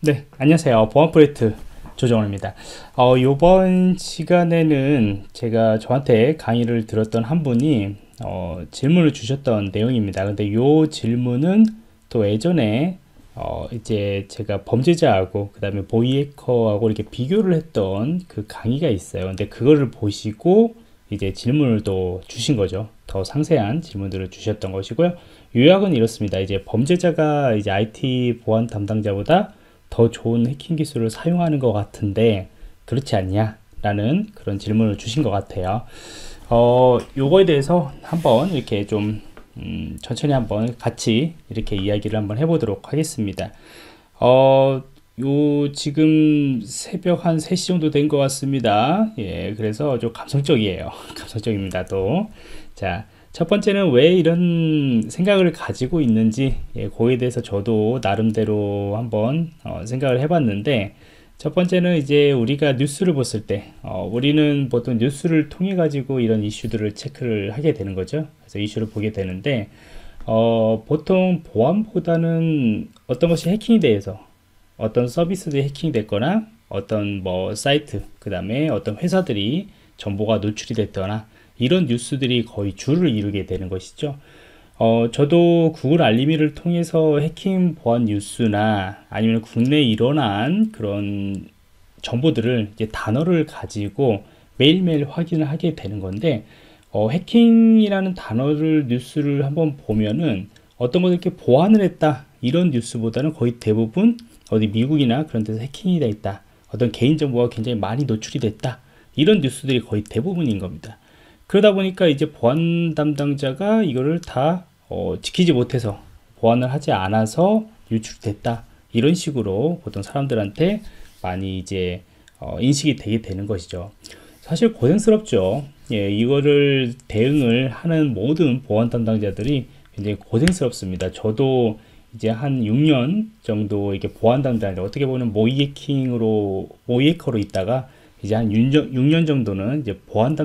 네, 안녕하세요. 보안 프로젝트 조정원입니다. 이번 시간에는 제가 저한테 강의를 들었던 한 분이 질문을 주셨던 내용입니다. 근데 이 질문은 또 예전에 이제 제가 범죄자하고 그 다음에 보이해커하고 이렇게 비교를 했던 그 강의가 있어요. 근데 그거를 보시고 이제 질문을 또 주신 거죠. 더 상세한 질문들을 주셨던 것이고요. 요약은 이렇습니다. 이제 범죄자가 이제 IT 보안 담당자보다 더 좋은 해킹 기술을 사용하는 것 같은데 그렇지 않냐? 라는 그런 질문을 주신 것 같아요. 요거에 대해서 한번 이렇게 좀 천천히 한번 같이 이렇게 이야기를 한번 해보도록 하겠습니다. 지금 새벽 한 3시 정도 된 것 같습니다. 예, 그래서 좀 감성적이에요. 감성적입니다, 또. 자, 첫 번째는 왜 이런 생각을 가지고 있는지, 예, 그거에 대해서 저도 나름대로 한번 생각을 해봤는데, 첫 번째는 이제 우리가 뉴스를 봤을 때, 우리는 보통 뉴스를 통해 가지고 이런 이슈들을 체크를 하게 되는 거죠. 그래서 이슈를 보게 되는데, 보통 보안보다는 어떤 것이 해킹이 돼서 어떤 서비스들이 해킹이 됐거나 어떤 뭐 사이트, 그 다음에 어떤 회사들이 정보가 노출이 됐거나 이런 뉴스들이 거의 주를 이루게 되는 것이죠. 저도 구글 알림이를 통해서 해킹 보안 뉴스나 아니면 국내에 일어난 그런 정보들을 이제 단어를 가지고 매일매일 확인을 하게 되는 건데, 해킹이라는 단어를 뉴스를 한번 보면은 어떤 것을 이렇게 보완을 했다 이런 뉴스보다는 거의 대부분 어디 미국이나 그런 데서 해킹이 돼 있다, 어떤 개인정보가 굉장히 많이 노출이 됐다, 이런 뉴스들이 거의 대부분인 겁니다. 그러다 보니까 이제 보안 담당자가 이거를 다 지키지 못해서 보안을 하지 않아서 유출됐다, 이런 식으로 보통 사람들한테 많이 이제 인식이 되게 되는 것이죠. 사실 고생스럽죠. 예, 이거를 대응을 하는 모든 보안 담당자들이 굉장히 고생스럽습니다. 저도 이제 한 6년 정도 이렇게 보안 담당자, 어떻게 보면 모이해커로 있다가 이제 한 6년 정도는 이제 보안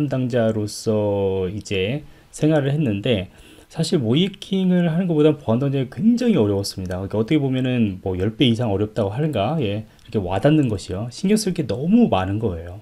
담당자로서 이제 생활을 했는데, 사실 모이해킹을 하는 것보다 보안 담당자가 굉장히 어려웠습니다. 그러니까 어떻게 보면은 뭐 10배 이상 어렵다고 하는가, 예, 이렇게 와닿는 것이요. 신경 쓸 게 너무 많은 거예요.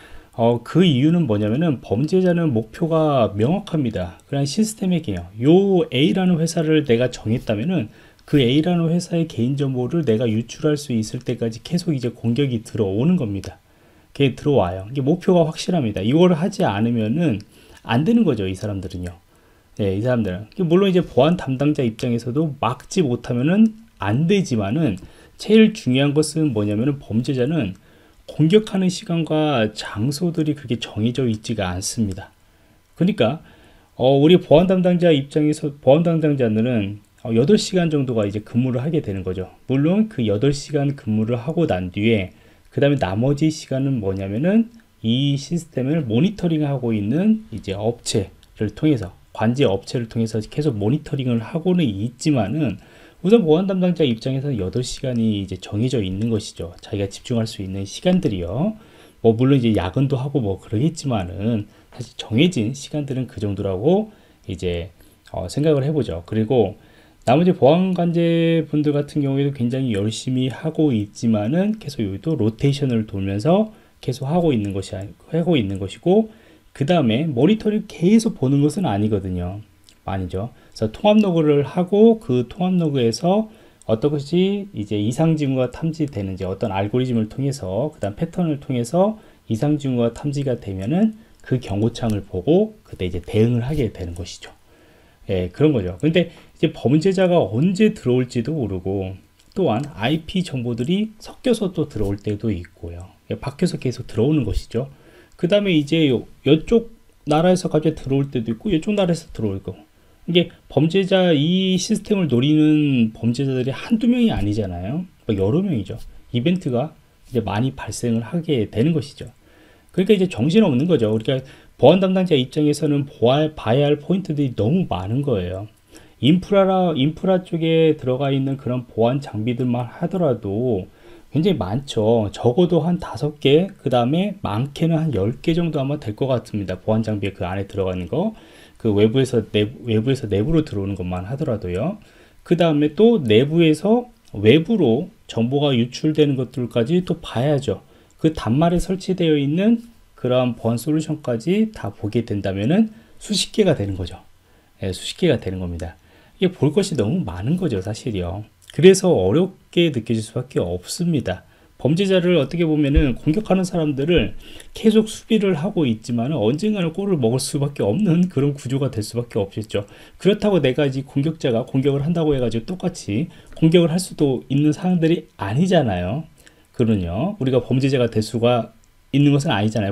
그 이유는 뭐냐면은 범죄자는 목표가 명확합니다. 그냥 시스템 해킹이요. 요 A라는 회사를 내가 정했다면은 그 A라는 회사의 개인정보를 내가 유출할 수 있을 때까지 계속 이제 공격이 들어오는 겁니다. 그게 들어와요. 이게 목표가 확실합니다. 이걸 하지 않으면은 안 되는 거죠, 이 사람들은요. 네, 이 사람들은. 물론 이제 보안 담당자 입장에서도 막지 못하면은 안 되지만은, 제일 중요한 것은 뭐냐면은 범죄자는 공격하는 시간과 장소들이 그렇게 정해져 있지가 않습니다. 그러니까 우리 보안 담당자 입장에서 보안 담당자들은 8시간 정도가 이제 근무를 하게 되는 거죠. 물론 그 8시간 근무를 하고 난 뒤에 그 다음에 나머지 시간은 뭐냐면은 이 시스템을 모니터링하고 있는 이제 업체를 통해서, 관제 업체를 통해서 계속 모니터링을 하고는 있지만은, 우선 보안 담당자 입장에서는 8시간이 이제 정해져 있는 것이죠. 자기가 집중할 수 있는 시간들이요. 뭐 물론 이제 야근도 하고 뭐 그러겠지만은 사실 정해진 시간들은 그 정도라고 이제 생각을 해보죠. 그리고 나머지 보안관제 분들 같은 경우에도 굉장히 열심히 하고 있지만은 계속 여기도 로테이션을 돌면서 계속 하고 있는 것이고, 그 다음에 모니터링 계속 보는 것은 아니거든요. 아니죠. 그래서 통합 로그를 하고 그 통합 로그에서 어떤 것이 이제 이상 징후가 탐지되는지, 어떤 알고리즘을 통해서, 그 다음 패턴을 통해서 이상 징후가 탐지가 되면은 그 경고창을 보고 그때 이제 대응을 하게 되는 것이죠. 예, 그런 거죠. 근데 이제 범죄자가 언제 들어올지도 모르고, 또한 IP 정보들이 섞여서 또 들어올 때도 있고요. 예, 밖에서 계속 들어오는 것이죠. 그 다음에 이제 이쪽 나라에서 갑자기 들어올 때도 있고, 이쪽 나라에서 들어올 거고. 이게 범죄자, 이 시스템을 노리는 범죄자들이 한두 명이 아니잖아요. 여러 명이죠. 이벤트가 이제 많이 발생을 하게 되는 것이죠. 그러니까 이제 정신없는 거죠. 우리가 보안 담당자 입장에서는 봐야 할 포인트들이 너무 많은 거예요. 인프라 쪽에 들어가 있는 그런 보안 장비들만 하더라도 굉장히 많죠. 적어도 한 5개, 그 다음에 많게는 한 10개 정도 아마 될 것 같습니다. 보안 장비에 그 안에 들어가는 거. 그 외부에서 내부로 들어오는 것만 하더라도요. 그 다음에 또 내부에서 외부로 정보가 유출되는 것들까지 또 봐야죠. 그 단말에 설치되어 있는 그러한 보안 솔루션까지 다 보게 된다면은 수십 개가 되는 거죠. 예, 수십 개가 되는 겁니다. 이게 볼 것이 너무 많은 거죠, 사실이요. 그래서 어렵게 느껴질 수밖에 없습니다. 범죄자를 어떻게 보면은 공격하는 사람들을 계속 수비를 하고 있지만 언젠가는 골을 먹을 수밖에 없는 그런 구조가 될 수밖에 없겠죠. 그렇다고 내가 이제 공격자가 공격을 한다고 해가지고 똑같이 공격을 할 수도 있는 상황들이 아니잖아요. 그러면요, 우리가 범죄자가 될 수가 있는 것은 아니잖아요.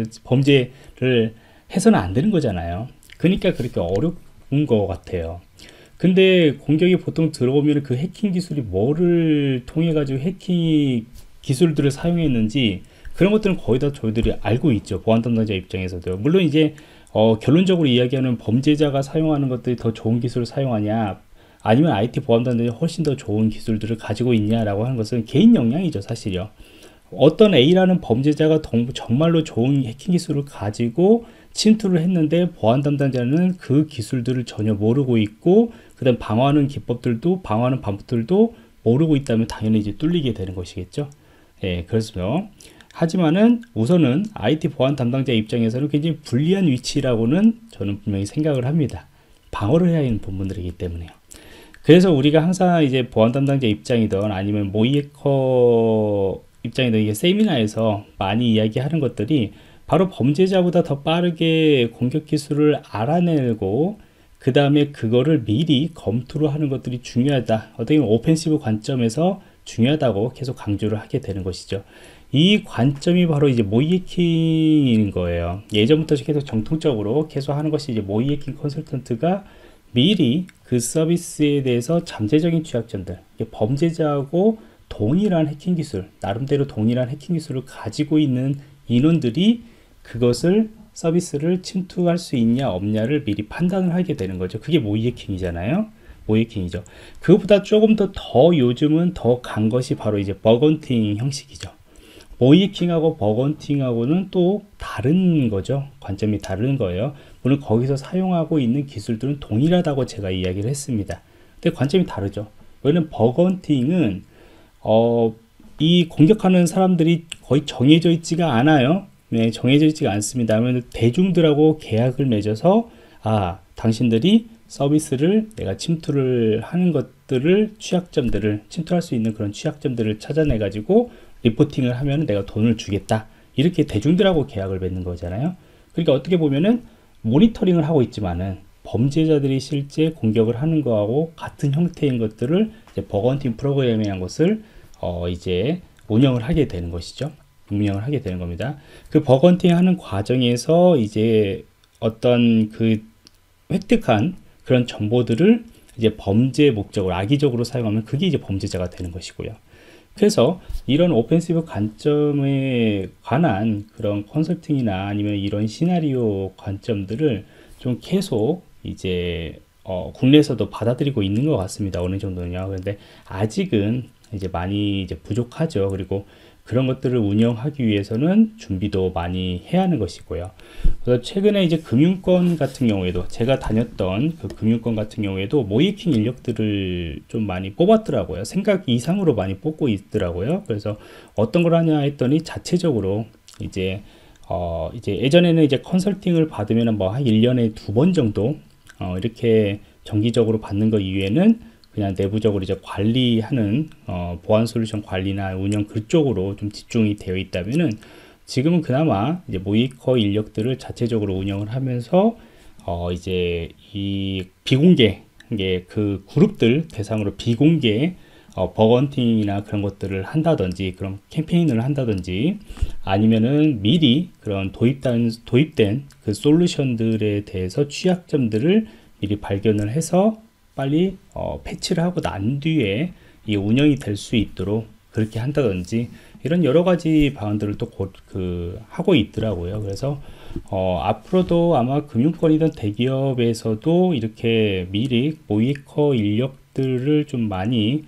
범죄를 해서는 안 되는 거잖아요. 그러니까 그렇게 어려운 것 같아요. 근데 공격이 보통 들어오면 그 해킹 기술이 뭐를 통해 가지고 해킹 기술들을 사용했는지 그런 것들은 거의 다 저희들이 알고 있죠. 보안 담당자 입장에서도. 물론 이제 결론적으로 이야기하는 범죄자가 사용하는 것들이 더 좋은 기술을 사용하냐, 아니면 IT 보안 담당자가 훨씬 더 좋은 기술들을 가지고 있냐라고 하는 것은 개인 역량이죠, 사실요. 어떤 A라는 범죄자가 정말로 좋은 해킹 기술을 가지고 침투를 했는데 보안 담당자는 그 기술들을 전혀 모르고 있고, 그다음 방어하는 기법들도, 방어하는 방법들도 모르고 있다면 당연히 이제 뚫리게 되는 것이겠죠. 예, 그래서 하지만은 우선은 IT 보안 담당자 입장에서는 굉장히 불리한 위치라고는 저는 분명히 생각을 합니다. 방어를 해야 하는 부분들이기 때문에요. 그래서 우리가 항상 이제 보안 담당자 입장이든 아니면 모이에커 입장이든 이게 세미나에서 많이 이야기하는 것들이 바로 범죄자보다 더 빠르게 공격 기술을 알아내고 그 다음에 그거를 미리 검토를 하는 것들이 중요하다. 어떻게 보면 오펜시브 관점에서 중요하다고 계속 강조를 하게 되는 것이죠. 이 관점이 바로 이제 모이해킹인 거예요. 예전부터 계속 정통적으로 계속 하는 것이 이제 모이해킹 컨설턴트가 미리 그 서비스에 대해서 잠재적인 취약점들, 범죄자하고 동일한 해킹 기술, 나름대로 동일한 해킹 기술을 가지고 있는 인원들이 그것을 서비스를 침투할 수 있냐 없냐를 미리 판단을 하게 되는 거죠. 그게 모이해킹이잖아요. 모이해킹이죠. 그것보다 조금 더 요즘은 더 간 것이 바로 이제 버건팅 형식이죠. 모이해킹하고 버건팅하고는 또 다른 거죠. 관점이 다른 거예요. 물론 거기서 사용하고 있는 기술들은 동일하다고 제가 이야기를 했습니다. 근데 관점이 다르죠. 왜냐면 버건팅은 이 공격하는 사람들이 거의 정해져 있지가 않아요. 네, 정해져 있지가 않습니다. 하면 대중들하고 계약을 맺어서 당신들이 서비스를 내가 침투를 하는 것들을 취약점들을 침투할 수 있는 그런 취약점들을 찾아내 가지고 리포팅을 하면 내가 돈을 주겠다. 이렇게 대중들하고 계약을 맺는 거잖아요. 그러니까 어떻게 보면은 모니터링을 하고 있지만은 범죄자들이 실제 공격을 하는 거하고 같은 형태인 것들을 이제 버건팅 프로그램이라는 것을 이제 운영을 하게 되는 것이죠. 운영을 하게 되는 겁니다. 그 버건팅 하는 과정에서 이제 어떤 그 획득한 그런 정보들을 이제 범죄 목적으로 악의적으로 사용하면 그게 이제 범죄자가 되는 것이고요. 그래서 이런 오펜시브 관점에 관한 그런 컨설팅이나 아니면 이런 시나리오 관점들을 좀 계속 이제 국내에서도 받아들이고 있는 것 같습니다. 어느 정도는요. 그런데 아직은 이제 많이 이제 부족하죠. 그리고 그런 것들을 운영하기 위해서는 준비도 많이 해야 하는 것이고요. 그래서 최근에 이제 금융권 같은 경우에도 제가 다녔던 그 금융권 같은 경우에도 모이킹 인력들을 좀 많이 뽑았더라고요. 생각 이상으로 많이 뽑고 있더라고요. 그래서 어떤 걸 하냐 했더니 자체적으로 이제 예전에는 이제 컨설팅을 받으면 뭐 한 1년에 2번 정도 이렇게 정기적으로 받는 거 이외에는 그냥 내부적으로 이제 관리하는 보안 솔루션 관리나 운영 그쪽으로 좀 집중이 되어 있다면은 지금은 그나마 이제 모이커 인력들을 자체적으로 운영을 하면서 이제 이 비공개 이게 그 그룹들 대상으로 비공개 버건팅이나 그런 것들을 한다든지 그런 캠페인을 한다든지 아니면은 미리 그런 도입된 그 솔루션들에 대해서 취약점들을 미리 발견을 해서 빨리 패치를 하고 난 뒤에 이 운영이 될 수 있도록 그렇게 한다든지 이런 여러 가지 방안들을 또 하고 있더라고요. 그래서 앞으로도 아마 금융권이든 대기업에서도 이렇게 미리 모이커 인력들을 좀 많이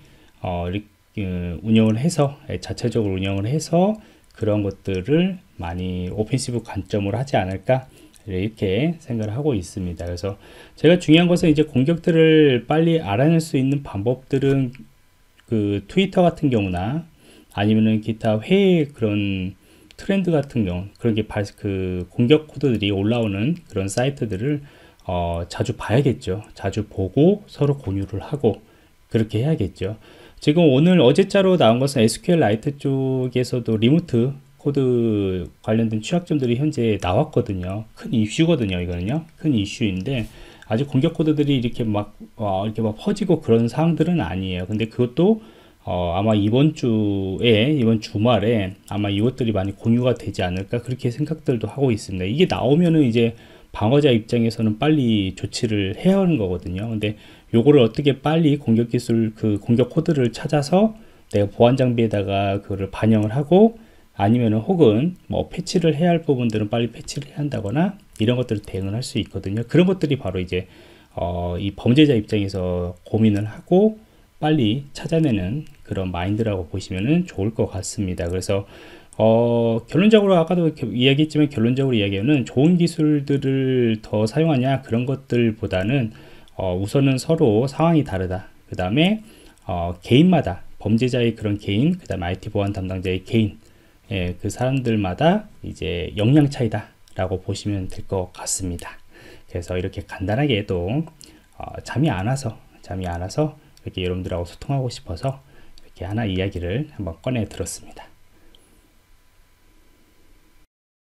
이렇게 운영을 해서 자체적으로 운영을 해서 그런 것들을 많이 오펜시브 관점으로 하지 않을까 이렇게 생각을 하고 있습니다. 그래서 제가 중요한 것은 이제 공격들을 빨리 알아낼 수 있는 방법들은 그 트위터 같은 경우나 아니면은 기타 해외 그런 트렌드 같은 경우 그런 게 그 공격 코드들이 올라오는 그런 사이트들을 자주 봐야겠죠. 자주 보고 서로 공유를 하고 그렇게 해야겠죠. 지금 오늘 어제자로 나온 것은 SQLite 쪽에서도 리모트 코드 관련된 취약점들이 현재 나왔거든요. 큰 이슈거든요. 이거는요. 큰 이슈인데 아직 공격 코드들이 이렇게 막 퍼지고 그런 사항들은 아니에요. 근데 그것도 아마 이번 주에 이번 주말에 아마 이것들이 많이 공유가 되지 않을까 그렇게 생각들도 하고 있습니다. 이게 나오면은 이제 방어자 입장에서는 빨리 조치를 해야 하는 거거든요. 근데 요거를 어떻게 빨리 공격 기술 그 공격 코드를 찾아서 내가 보안 장비에다가 그거를 반영을 하고 아니면은 혹은 뭐 패치를 해야 할 부분들은 빨리 패치를 해야 한다거나 이런 것들을 대응을 할 수 있거든요. 그런 것들이 바로 이제 이 범죄자 입장에서 고민을 하고 빨리 찾아내는 그런 마인드라고 보시면은 좋을 것 같습니다. 그래서 결론적으로 아까도 이야기했지만 결론적으로 이야기하면 좋은 기술들을 더 사용하냐 그런 것들보다는 우선은 서로 상황이 다르다. 그 다음에 개인마다 범죄자의 그런 개인, 그 다음에 IT 보안 담당자의 개인, 예, 그 사람들마다 이제 역량 차이다 라고 보시면 될 것 같습니다. 그래서 이렇게 간단하게 또 잠이 안 와서 이렇게 여러분들하고 소통하고 싶어서 이렇게 하나 이야기를 한번 꺼내 들었습니다.